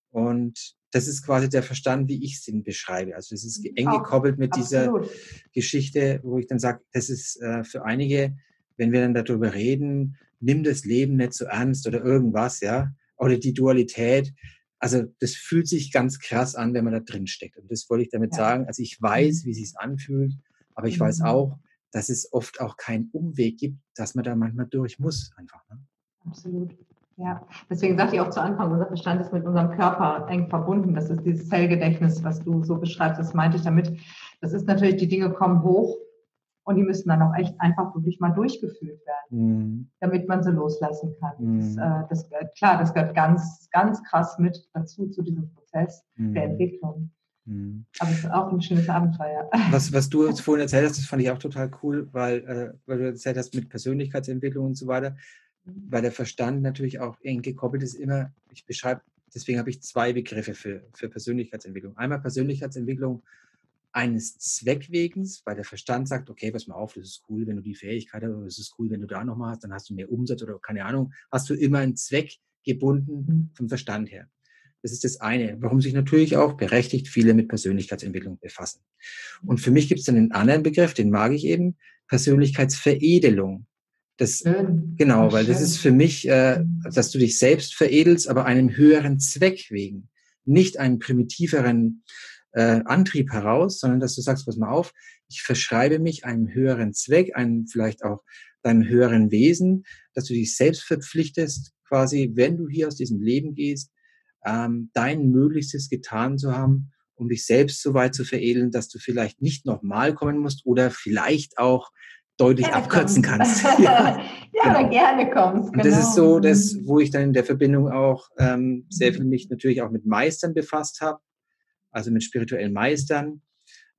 Und das ist quasi der Verstand, wie ich es den beschreibe. Also das ist eng gekoppelt mit dieser Absolut. Geschichte, wo ich dann sage, das ist äh, für einige, wenn wir dann darüber reden, nimm das Leben nicht so ernst oder irgendwas, ja, oder die Dualität. Also das fühlt sich ganz krass an, wenn man da drin steckt. Und das wollte ich damit ja. sagen. Also ich weiß, wie es sich anfühlt, aber ich mhm. weiß auch, dass es oft auch keinen Umweg gibt, dass man da manchmal durch muss einfach. Ne? Absolut. Ja, deswegen sagte ich auch zu Anfang, unser Verstand ist mit unserem Körper eng verbunden. Das ist dieses Zellgedächtnis, was du so beschreibst, das meinte ich damit. Das ist natürlich, die Dinge kommen hoch und die müssen dann auch echt einfach wirklich mal durchgeführt werden, mhm. damit man sie loslassen kann. Mhm. Das, äh, das gehört, klar, das gehört ganz, ganz krass mit dazu, zu diesem Prozess mhm. der Entwicklung. Mhm. Aber es ist auch ein schönes Abenteuer. Was, was du jetzt vorhin erzählt hast, das fand ich auch total cool, weil, äh, weil du erzählt hast mit Persönlichkeitsentwicklung und so weiter, weil der Verstand natürlich auch eng gekoppelt ist, immer, ich beschreibe, deswegen habe ich zwei Begriffe für, für Persönlichkeitsentwicklung. Einmal Persönlichkeitsentwicklung eines Zweckwegens, weil der Verstand sagt, okay, pass mal auf, das ist cool, wenn du die Fähigkeit hast, oder das ist cool, wenn du da nochmal hast, dann hast du mehr Umsatz oder keine Ahnung, hast du immer einen Zweck gebunden vom Verstand her. Das ist das eine, warum sich natürlich auch berechtigt viele mit Persönlichkeitsentwicklung befassen. Und für mich gibt es dann einen anderen Begriff, den mag ich eben, Persönlichkeitsveredelung. Das, schön. Genau, weil schön. Das ist für mich, äh, dass du dich selbst veredelst, aber einem höheren Zweck wegen. Nicht einen primitiveren äh, Antrieb heraus, sondern dass du sagst, pass mal auf, ich verschreibe mich einem höheren Zweck, einem vielleicht auch deinem höheren Wesen, dass du dich selbst verpflichtest, quasi, wenn du hier aus diesem Leben gehst, ähm, dein Möglichstes getan zu haben, um dich selbst so weit zu veredeln, dass du vielleicht nicht nochmal kommen musst oder vielleicht auch deutlich gerne abkürzen kommst. kannst. ja, ja genau. Oder gerne kommst. Genau. Und das ist so, das, wo ich dann in der Verbindung auch ähm, sehr viel mich natürlich auch mit Meistern befasst habe, also mit spirituellen Meistern.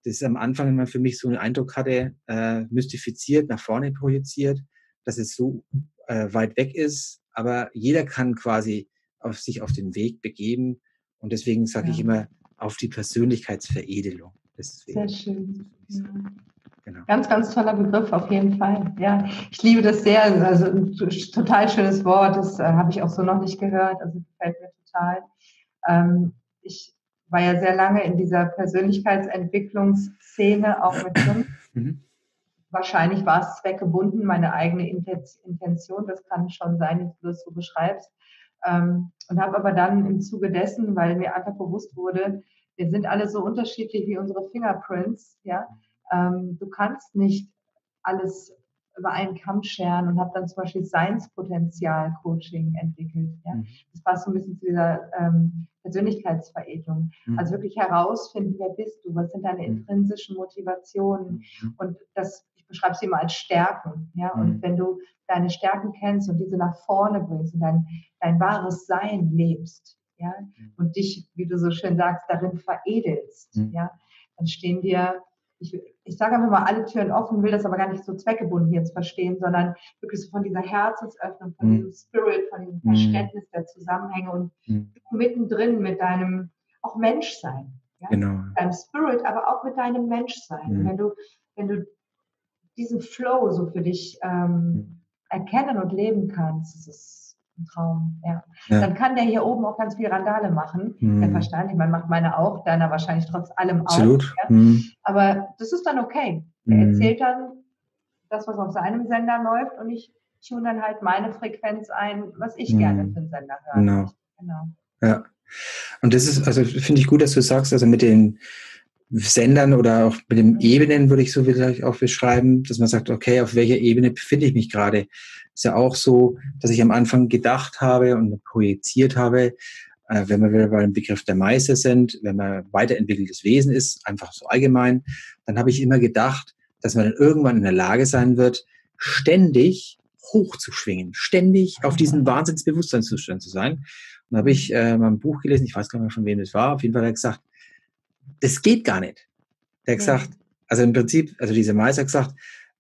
das am Anfang immer für mich so einen Eindruck hatte, äh, mystifiziert, nach vorne projiziert, dass es so äh, weit weg ist. Aber jeder kann quasi auf sich auf den Weg begeben. Und deswegen sage Ja. ich immer, auf die Persönlichkeitsveredelung. Sehr schön. Ja. Genau. Ganz, ganz toller Begriff, auf jeden Fall. Ja, ich liebe das sehr. Also ein total schönes Wort. Das äh, habe ich auch so noch nicht gehört. Also gefällt mir total. Ähm, ich war ja sehr lange in dieser Persönlichkeitsentwicklungsszene auch mit drin. Mhm. Wahrscheinlich war es zweckgebunden, meine eigene Intention. Das kann schon sein, wie du das so beschreibst. Ähm, und habe aber dann im Zuge dessen, weil mir einfach bewusst wurde, wir sind alle so unterschiedlich wie unsere Fingerprints, ja. Ähm, du kannst nicht alles über einen Kamm scheren und habe dann zum Beispiel Seinspotenzial-Coaching entwickelt. Ja. Mhm. Das war so ein bisschen zu dieser ähm, Persönlichkeitsveredelung. Mhm. Also wirklich herausfinden, wer bist du, was sind deine intrinsischen Motivationen Mhm. und das, ich beschreibe es immer als Stärken. Ja. Mhm. Und wenn du deine Stärken kennst und diese nach vorne bringst und dein, dein wahres Sein lebst, ja, und dich, wie du so schön sagst, darin veredelst, Mhm. ja, dann stehen dir, ich, ich sage einfach mal, alle Türen offen, will das aber gar nicht so zweckgebunden jetzt verstehen, sondern wirklich so von dieser Herzensöffnung, von Mhm. diesem Spirit, von diesem Mhm. Verständnis der Zusammenhänge und Mhm. mittendrin mit deinem auch Menschsein, ja, Genau. deinem Spirit, aber auch mit deinem Menschsein. Mhm. Und wenn du, wenn du diesen Flow so für dich ähm, erkennen und leben kannst, das ist ein Traum, ja. Ja. Dann kann der hier oben auch ganz viel Randale machen. Mhm. Der Verstand, ich meine, macht meine auch, deiner wahrscheinlich trotz allem auch. Absolut. Ja. Mhm. Aber das ist dann okay. Er Mhm. erzählt dann das, was auf seinem Sender läuft und ich tune dann halt meine Frequenz ein, was ich Mhm. gerne für den Sender hören Genau. möchte. Genau. Ja. Und das ist, also finde ich gut, dass du sagst, also mit den Sendern oder auch mit den Mhm. Ebenen würde ich so vielleicht auch beschreiben, dass man sagt, okay, auf welcher Ebene befinde ich mich gerade? Ist ja auch so, dass ich am Anfang gedacht habe und projiziert habe, äh, wenn wir wieder beim Begriff der Meister sind, wenn man weiterentwickeltes Wesen ist, einfach so allgemein, dann habe ich immer gedacht, dass man dann irgendwann in der Lage sein wird, ständig hochzuschwingen, ständig auf diesen Wahnsinnsbewusstseinszustand zu sein. Und da habe ich äh, mal ein Buch gelesen, ich weiß gar nicht mehr, von wem das war, auf jeden Fall hat er gesagt, das geht gar nicht. Der hat gesagt, also im Prinzip, also dieser Meister hat gesagt,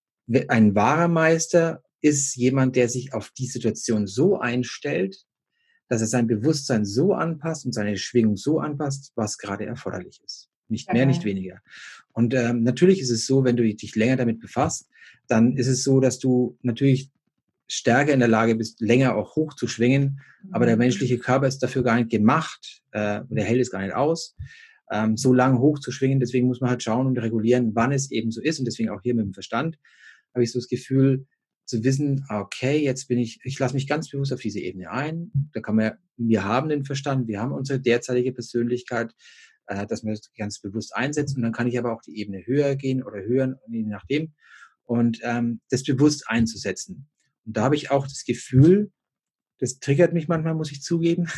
ein wahrer Meister ist jemand, der sich auf die Situation so einstellt, dass er sein Bewusstsein so anpasst und seine Schwingung so anpasst, was gerade erforderlich ist. Nicht mehr, nicht weniger. Und ähm, natürlich ist es so, wenn du dich länger damit befasst, dann ist es so, dass du natürlich stärker in der Lage bist, länger auch hoch zu schwingen. Aber der menschliche Körper ist dafür gar nicht gemacht, äh, der hält es gar nicht aus, ähm, so lang hoch zu schwingen. Deswegen muss man halt schauen und regulieren, wann es eben so ist. Und deswegen auch hier mit dem Verstand habe ich so das Gefühl, zu wissen, okay, jetzt bin ich, ich lasse mich ganz bewusst auf diese Ebene ein. Da kann man, wir haben den Verstand, wir haben unsere derzeitige Persönlichkeit, äh, dass man das ganz bewusst einsetzt. Und dann kann ich aber auch die Ebene höher gehen oder höher, je nachdem, und ähm, das bewusst einzusetzen. Und da habe ich auch das Gefühl, das triggert mich manchmal, muss ich zugeben,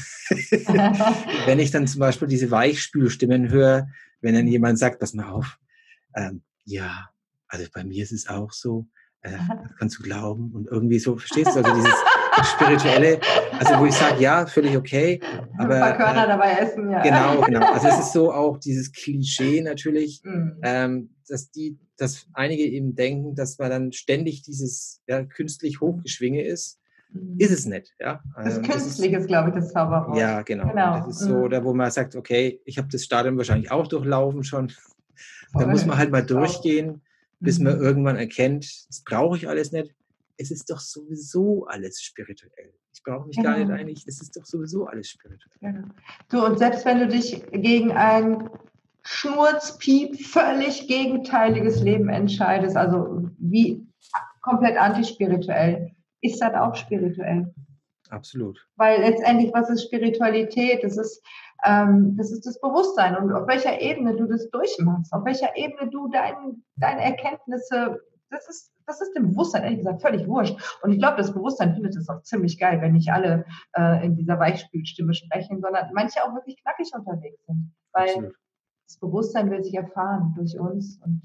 wenn ich dann zum Beispiel diese Weichspülstimmen höre, wenn dann jemand sagt, pass mal auf, ähm, ja, also bei mir ist es auch so, äh, das kannst du glauben und irgendwie so, verstehst du, also dieses Spirituelle, also wo ich sage, ja, völlig okay, aber ein paar Körner äh, dabei essen, ja. Genau, genau, also es ist so auch dieses Klischee natürlich, Mhm. ähm, dass die, dass einige eben denken, dass man dann ständig dieses ja, künstlich Hochgeschwinge ist, ist es nicht, ja. Das Ähm, Künstliche ist, glaube ich, das Zauberwort. Ja, genau. Genau. Das ist so, Mhm. da wo man sagt, okay, ich habe das Stadium wahrscheinlich auch durchlaufen schon. Da Voll. muss man halt mal Ich auch. durchgehen, bis man Mhm. irgendwann erkennt, das brauche ich alles nicht. Es ist doch sowieso alles spirituell. Ich brauche mich gar nicht Genau. eigentlich, es ist doch sowieso alles spirituell. Genau. Du, und selbst wenn du dich gegen ein Schnurzpiep völlig gegenteiliges Leben entscheidest, also wie komplett antispirituell, ist das auch spirituell. Absolut. Weil letztendlich, was ist Spiritualität? Das ist, ähm, das ist das Bewusstsein und auf welcher Ebene du das durchmachst, auf welcher Ebene du dein, deine Erkenntnisse, das ist, das ist dem Bewusstsein ehrlich gesagt völlig wurscht. Und ich glaube, das Bewusstsein findet es auch ziemlich geil, wenn nicht alle äh, in dieser Weichspülstimme sprechen, sondern manche auch wirklich knackig unterwegs sind. Weil Absolut. das Bewusstsein will sich erfahren durch uns. Und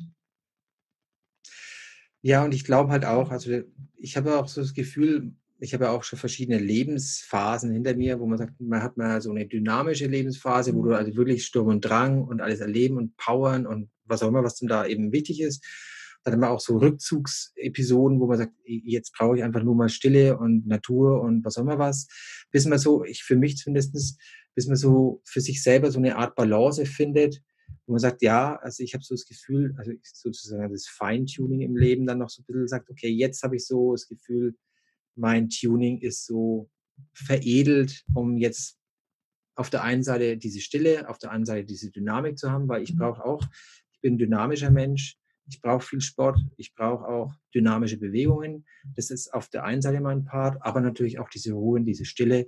Ja, und ich glaube halt auch, also ich habe auch so das Gefühl, ich habe ja auch schon verschiedene Lebensphasen hinter mir, wo man sagt, man hat mal so eine dynamische Lebensphase, wo du also wirklich Sturm und Drang und alles erleben und powern und was auch immer, was denn da eben wichtig ist. Dann haben wir auch so Rückzugsepisoden, wo man sagt, jetzt brauche ich einfach nur mal Stille und Natur und was auch immer was. Bis man so, ich für mich zumindest, bis man so für sich selber so eine Art Balance findet, wo man sagt, ja, also ich habe so das Gefühl, also sozusagen das Feintuning im Leben dann noch so ein bisschen sagt, okay, jetzt habe ich so das Gefühl, mein Tuning ist so veredelt, um jetzt auf der einen Seite diese Stille, auf der anderen Seite diese Dynamik zu haben, weil ich brauche auch, ich bin ein dynamischer Mensch, ich brauche viel Sport, ich brauche auch dynamische Bewegungen. Das ist auf der einen Seite mein Part, aber natürlich auch diese Ruhe, diese Stille.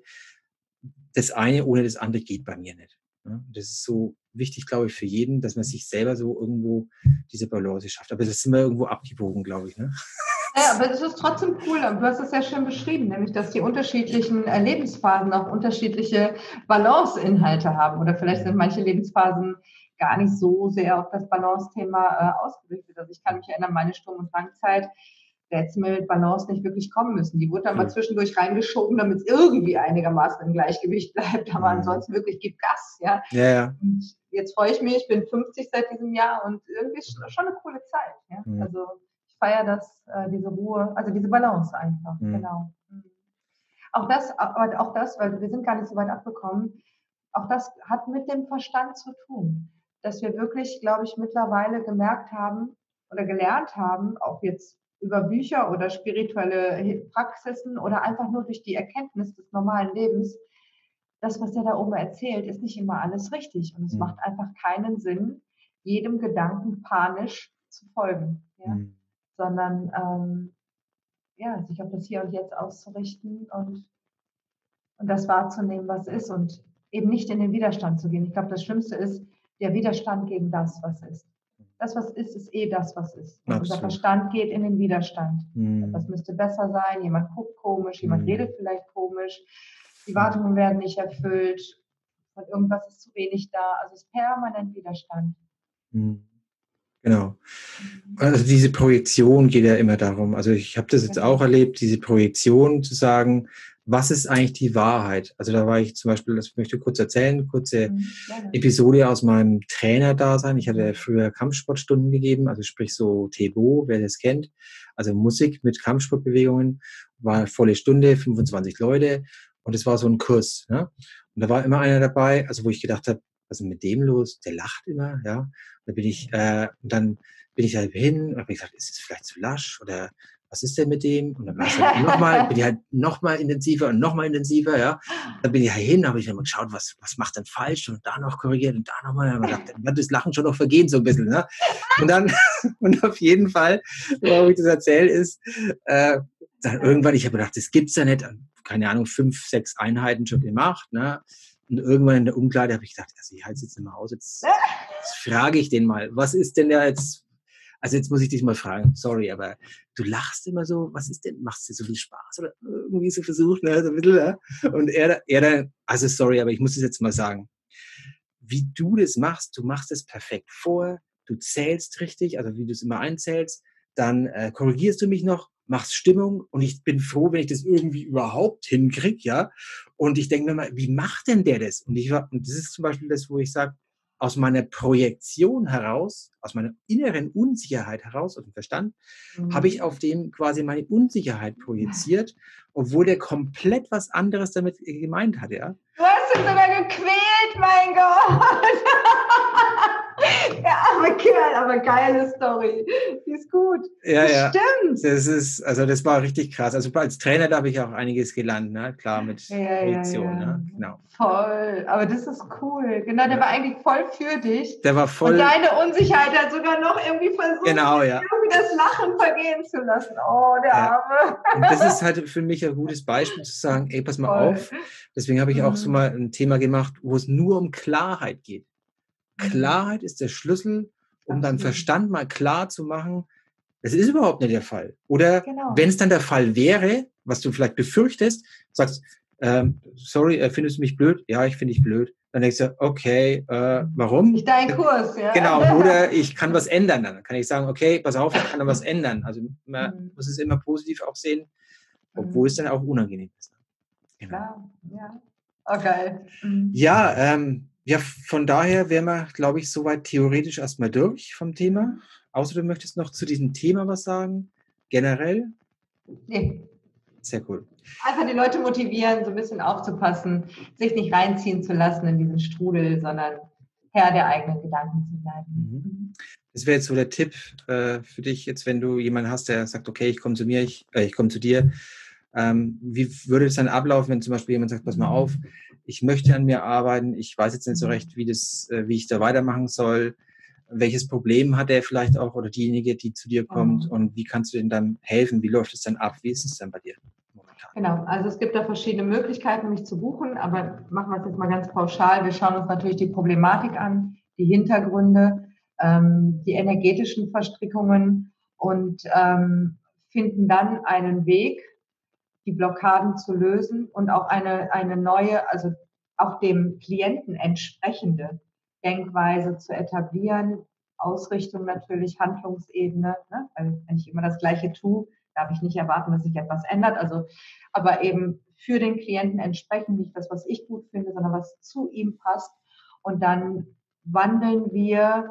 Das eine ohne das andere geht bei mir nicht. Das ist so wichtig, glaube ich, für jeden, dass man sich selber so irgendwo diese Balance schafft. Aber das sind wir irgendwo abgewogen, glaube ich. Ne? Ja, aber es ist trotzdem cool. Und du hast es ja schön beschrieben, nämlich, dass die unterschiedlichen Lebensphasen auch unterschiedliche Balance-Inhalte haben. Oder vielleicht sind manche Lebensphasen gar nicht so sehr auf das Balance-Thema äh, ausgerichtet. Also ich kann mich erinnern, meine Sturm- und Drangzeit, da hätte es mir mit Balance nicht wirklich kommen müssen. Die wurde dann mal zwischendurch reingeschoben, damit es irgendwie einigermaßen im Gleichgewicht bleibt. Aber mhm. ansonsten wirklich gib Gas. Ja? Ja, ja. Und jetzt freue ich mich, ich bin fünfzig seit diesem Jahr und irgendwie ist schon eine coole Zeit. Ja? Mhm. Also ich feiere das, äh, diese Ruhe, also diese Balance einfach. Mhm. Genau. Mhm. Auch das, aber auch das, weil wir sind gar nicht so weit abgekommen, auch das hat mit dem Verstand zu tun. Dass wir wirklich, glaube ich, mittlerweile gemerkt haben oder gelernt haben, auch jetzt über Bücher oder spirituelle Praxisen oder einfach nur durch die Erkenntnis des normalen Lebens, das, was der da oben erzählt, ist nicht immer alles richtig. Und es mhm. macht einfach keinen Sinn, jedem Gedanken panisch zu folgen. Ja? Mhm. Sondern ähm, ja, sich auf das Hier und Jetzt auszurichten und, und das wahrzunehmen, was ist und eben nicht in den Widerstand zu gehen. Ich glaube, das Schlimmste ist der Widerstand gegen das, was ist. Das, was ist, ist eh das, was ist. Und unser Verstand geht in den Widerstand. Mm. Das müsste besser sein, jemand guckt komisch, jemand mm. redet vielleicht komisch, die Wartungen werden nicht erfüllt, und irgendwas ist zu wenig da. Also es ist permanent Widerstand. Mm. Genau. Also diese Projektion geht ja immer darum. Also ich habe das jetzt auch erlebt, diese Projektion zu sagen, was ist eigentlich die Wahrheit? Also da war ich zum Beispiel, das möchte ich kurz erzählen, kurze mhm, Episode aus meinem Trainerdasein. Ich hatte früher Kampfsportstunden gegeben, also sprich so Tebo, wer das kennt. Also Musik mit Kampfsportbewegungen, war volle Stunde, fünfundzwanzig Leute und es war so ein Kurs. Ne? Und da war immer einer dabei, also wo ich gedacht habe, was ist mit dem los? Der lacht immer, ja. Und da bin ich, äh, und dann bin ich halt hin und habe gesagt, ist es vielleicht zu lasch oder was ist denn mit dem? Und dann war es halt nochmal, bin ich halt nochmal intensiver und nochmal intensiver, ja. Dann bin ich halt hin, habe ich dann mal geschaut, was, was macht denn falsch und da noch korrigiert und da nochmal. Dann habe ich gedacht, dann wird das Lachen schon noch vergehen, so ein bisschen, ne. Und dann, und auf jeden Fall, warum ich das erzähle, ist, äh, dann irgendwann, ich habe gedacht, das gibt's ja nicht, keine Ahnung, fünf, sechs Einheiten schon gemacht, ne. Und irgendwann in der Umkleide habe ich gedacht, also ich halte es jetzt nicht mehr aus, jetzt, jetzt frage ich den mal, was ist denn da jetzt, also jetzt muss ich dich mal fragen, sorry, aber du lachst immer so, was ist denn, machst du so viel Spaß oder irgendwie so versucht, ne, so ein bisschen, ne? Und er, er dann, also sorry, aber ich muss es jetzt mal sagen, wie du das machst, du machst es perfekt vor, du zählst richtig, also wie du es immer einzählst, dann äh, korrigierst du mich noch, machst Stimmung und ich bin froh, wenn ich das irgendwie überhaupt hinkriege, ja. Und ich denke mir mal, wie macht denn der das? Und ich war, und das ist zum Beispiel das, wo ich sage, aus meiner Projektion heraus, aus meiner inneren Unsicherheit heraus, aus dem Verstand, mhm. habe ich auf dem quasi meine Unsicherheit projiziert, obwohl der komplett was anderes damit gemeint hat, ja. Du hast ihn sogar gequält, mein Gott! Ja, aber geil, aber geile Story. Die ist gut. Ja, das ja. Stimmt. Das ist, also das war richtig krass. Also als Trainer, da habe ich auch einiges gelernt, ne? Klar, mit ja, Projektion, ja, ja. Ne? Genau. Voll. Aber das ist cool. Genau, der ja. war eigentlich voll für dich. Der war voll. Und deine Unsicherheit hat sogar noch irgendwie versucht, genau, ja. irgendwie das Lachen vergehen zu lassen. Oh, der ja. Arme. Und das ist halt für mich ein gutes Beispiel zu sagen, ey, pass mal voll. auf. Deswegen habe ich auch mhm. so mal ein Thema gemacht, wo es nur um Klarheit geht. Klarheit ist der Schlüssel, um dann Verstand mal klar zu machen, das ist überhaupt nicht der Fall. Oder genau. wenn es dann der Fall wäre, was du vielleicht befürchtest, sagst, ähm, sorry, äh, findest du mich blöd? Ja, ich finde dich blöd. Dann denkst du, okay, äh, warum? Nicht dein Kurs, ja. Genau, oder ich kann was ändern. Dann kann ich sagen, okay, pass auf, ich kann da was ändern. Also man mhm. muss es immer positiv auch sehen, obwohl mhm. es dann auch unangenehm ist. Genau. Klar, ja. Oh, geil. Mhm. Ja, ähm, Ja, von daher wären wir, glaube ich, soweit theoretisch erstmal durch vom Thema. Außer du möchtest noch zu diesem Thema was sagen, generell? Nee. Sehr cool. Einfach die Leute motivieren, so ein bisschen aufzupassen, sich nicht reinziehen zu lassen in diesen Strudel, sondern Herr der eigenen Gedanken zu bleiben. Mhm. Das wäre jetzt so der Tipp äh, für dich, jetzt wenn du jemanden hast, der sagt, okay, ich komme zu mir, ich, äh, ich komme zu dir. Ähm, wie würde es dann ablaufen, wenn zum Beispiel jemand sagt, pass mal auf, ich möchte an mir arbeiten, ich weiß jetzt nicht so recht, wie, das, äh, wie ich da weitermachen soll. Welches Problem hat er vielleicht auch oder diejenige, die zu dir kommt, und wie kannst du denen dann helfen? Wie läuft es dann ab? Wie ist es dann bei dir momentan? Genau, also es gibt da verschiedene Möglichkeiten, mich zu buchen, aber machen wir es jetzt mal ganz pauschal. Wir schauen uns natürlich die Problematik an, die Hintergründe, ähm, die energetischen Verstrickungen und ähm, finden dann einen Weg, die Blockaden zu lösen und auch eine, eine neue, also auch dem Klienten entsprechende Denkweise zu etablieren, Ausrichtung natürlich, Handlungsebene, ne? Weil wenn ich immer das Gleiche tue, darf ich nicht erwarten, dass sich etwas ändert, also aber eben für den Klienten entsprechend, nicht das, was ich gut finde, sondern was zu ihm passt, und dann wandeln wir,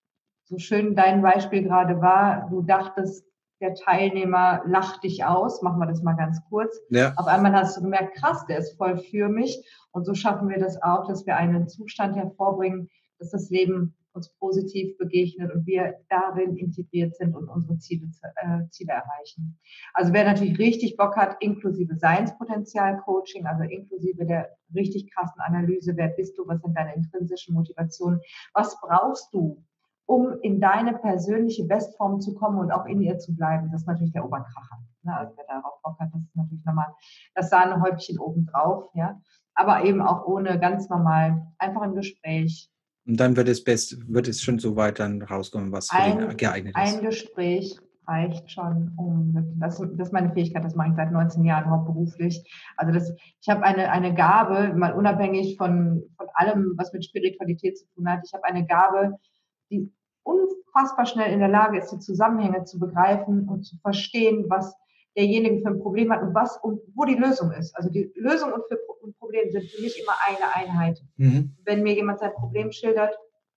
so schön dein Beispiel gerade war, du dachtest, der Teilnehmer lacht dich aus, machen wir das mal ganz kurz. Ja. Auf einmal hast du gemerkt, krass, der ist voll für mich. Und so schaffen wir das auch, dass wir einen Zustand hervorbringen, dass das Leben uns positiv begegnet und wir darin integriert sind und unsere Ziele, äh, Ziele erreichen. Also wer natürlich richtig Bock hat, inklusive Seinspotenzial-Coaching, also inklusive der richtig krassen Analyse, wer bist du, was sind deine intrinsischen Motivationen, was brauchst du, um in deine persönliche Bestform zu kommen und auch in ihr zu bleiben. Das ist natürlich der Oberkracher. Ne? Also wer darauf Bock hat, das ist natürlich nochmal das Sahnehäubchen obendrauf. Ja? Aber eben auch ohne, ganz normal, einfach ein Gespräch. Und dann wird es best, wird es schon so weit dann rauskommen, was für ein, den geeignet ist. Ein Gespräch reicht schon, um, das, das ist meine Fähigkeit, das mache ich seit neunzehn Jahren hauptberuflich. Also das, ich habe eine, eine Gabe, mal unabhängig von, von allem, was mit Spiritualität zu tun hat, ich habe eine Gabe, die unfassbar schnell in der Lage ist, die Zusammenhänge zu begreifen und zu verstehen, was derjenige für ein Problem hat und was und wo die Lösung ist. Also die Lösung und, für, und Problem sind für mich immer eine Einheit. Mhm. Wenn mir jemand sein Problem schildert,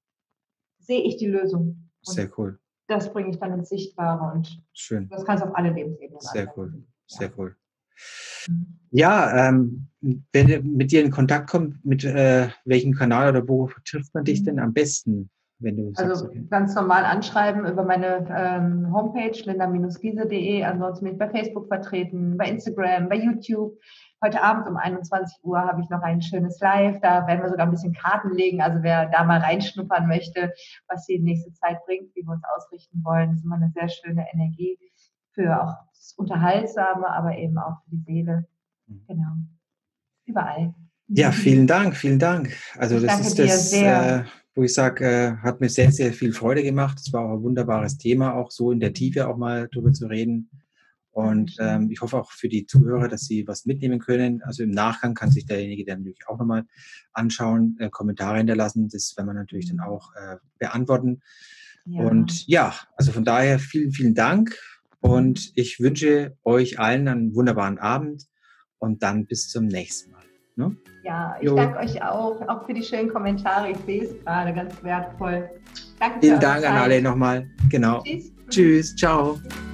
sehe ich die Lösung. Und sehr cool. Das bringe ich dann ins Sichtbare und schön. Das kannst du auf alle Lebensebenen Sehr anwenden. Cool, sehr ja. cool. Ja, ähm, wenn ihr mit dir in Kontakt kommt, mit äh, welchem Kanal oder wo trifft man dich denn am besten? Wenn du also sagst, okay. Ganz normal anschreiben über meine ähm, Homepage linda Bindestrich giese punkt de, ansonsten bin ich bei Facebook vertreten, bei Instagram, bei YouTube. Heute Abend um einundzwanzig Uhr habe ich noch ein schönes Live, da werden wir sogar ein bisschen Karten legen, also wer da mal reinschnuppern möchte, was die nächste Zeit bringt, wie wir uns ausrichten wollen, das ist immer eine sehr schöne Energie für auch das Unterhaltsame, aber eben auch für die Seele. Genau, überall. Ja, vielen Dank, vielen Dank. Also ich das danke ist dir das, sehr. Äh, wo ich sage, äh, hat mir sehr, sehr viel Freude gemacht. Es war auch ein wunderbares Thema, auch so in der Tiefe auch mal drüber zu reden. Und ähm, ich hoffe auch für die Zuhörer, dass sie was mitnehmen können. Also im Nachgang kann sich derjenige dann natürlich auch nochmal anschauen, äh, Kommentare hinterlassen. Das werden wir natürlich dann auch äh, beantworten. Ja. Und ja, also von daher vielen, vielen Dank. Und ich wünsche euch allen einen wunderbaren Abend und dann bis zum nächsten Mal. Ne? Ja, ich jo. danke euch auch, auch für die schönen Kommentare. Ich sehe es gerade, ganz wertvoll. Danke Vielen Dank Zeit. An alle nochmal. Genau. Tschüss. Tschüss, ciao.